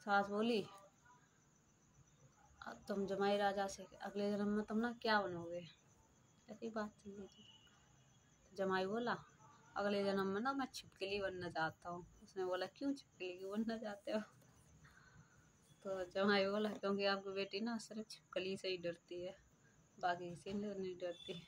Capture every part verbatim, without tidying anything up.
सास बोली तुम जमाई राजा से अगले जन्म में तुम ना क्या बनोगे, ऐसी बात चल रही थी। जमाई बोला अगले जन्म में ना मैं छिपकली बनना चाहता हूँ। उसने बोला क्यों छिपकली क्यों बनना चाहते हो? तो जमाई बोला क्योंकि आपकी बेटी ना सिर्फ छिपकली से ही डरती है, बाकी किसी से नहीं डरती।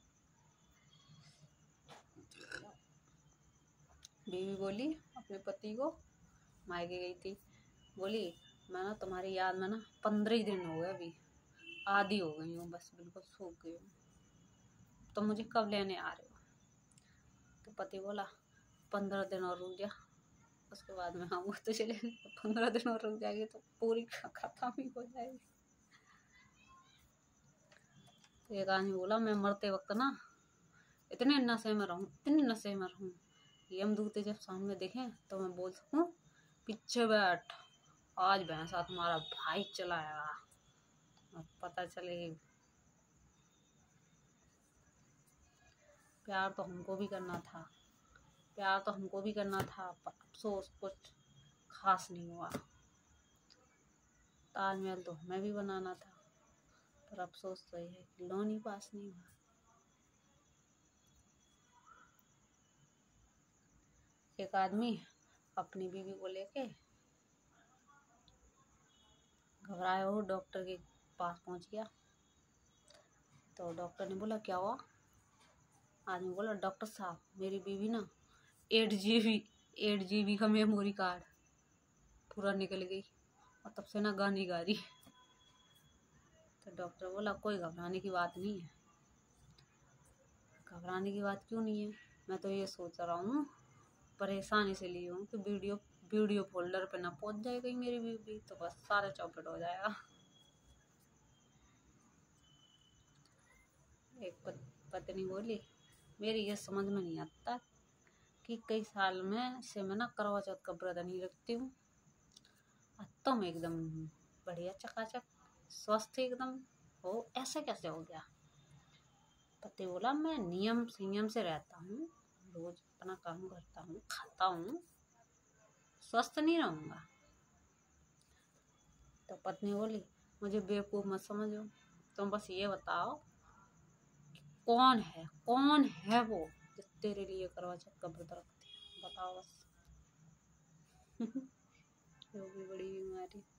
बीवी बोली अपने पति को, मायके गई थी, बोली मैं ना तुम्हारी याद में ना पंद्रह ही दिन हो गए, अभी आधी हो गई हूँ, बस बिल्कुल सूख गई हूँ, तो मुझे कब लेने आ रहे हो? तो पति बोला पंद्रह दिन और रुक जा, उसके बाद में आऊँगा तुझे लेने। पंद्रह दिन और रुक जाएगी तो पूरी खत्म ही हो जाएगी। तो एक आदमी बोला मैं मरते वक्त ना इतने नशे में रहूँ, इतने नशे में रहूँ, यमदूत जब सामने देखें तो मैं बोल सकूँ पीछे बैठ, आज भैंसा तुम्हारा भाई चलाएगा, अब पता चले। प्यार तो हमको भी करना था, प्यार तो हमको भी करना था, पर अफसोस कुछ खास नहीं हुआ। ताजमहल तो हमें भी बनाना था, पर अफसोस तो ये है कि लोन ही पास नहीं हुआ। एक आदमी अपनी बीवी को लेके घबराया हो डॉक्टर के पास पहुंच गया। तो डॉक्टर ने बोला क्या हुआ? आदमी बोला डॉक्टर साहब मेरी बीवी ना eight G B eight G B का मेमोरी कार्ड पूरा निकल गई और तब से ना गाने गा रही। तो डॉक्टर बोला कोई घबराने की बात नहीं है। घबराने की बात क्यों नहीं है? मैं तो ये सोच रहा हूँ, परेशान इसलिए हूँ कि वीडियो वीडियो फोल्डर पे ना पहुंच जाए गई मेरी बीवी, तो बस सारा चौपट हो जाएगा। एक पत्नी बोली मेरी ये समझ में नहीं आता कि कई साल में से मैं ना करवा चौथ का व्रत नहीं रखती हूँ, तुम एकदम बढ़िया चकाचक स्वस्थ एकदम हो, ऐसे कैसे हो गया? पति बोला मैं नियम संयम से रहता हूँ, रोज अपना काम करता हूँ, खाता हूँ, स्वस्थ नहीं रहूँगा। तो पत्नी बोली मुझे बेवकूफ़ मत समझो, तुम बस ये बताओ कौन है कौन है वो जो तेरे लिए करवा चौथ का व्रत रखती है, बताओ बस। वो भी बड़ी बीमारी।